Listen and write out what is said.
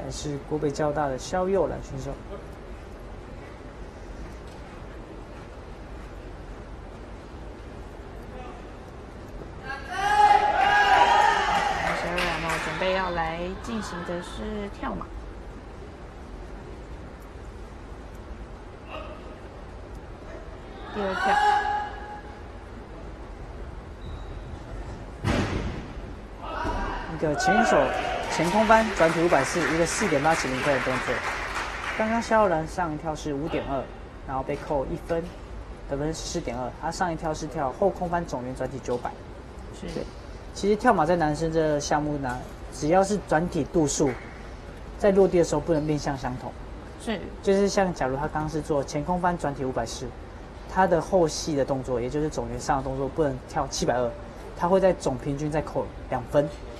来是国北交大的肖佑兰选手。 准备要来进行的是跳马。第二跳。 一个前手前空翻转体540，一个4.8起0分的动作。刚刚肖佑兰上一跳是5.2，然后被扣1分，得分是4.2。他上一跳是跳后空翻总圆转体900。 是。 对，其实跳马在男生这个项目呢，只要是转体度数，在落地的时候不能面向相同。 是。就是像假如他刚刚是做前空翻转体540，他的后系的动作，也就是总圆上的动作不能跳720，他会在总平均再扣2分。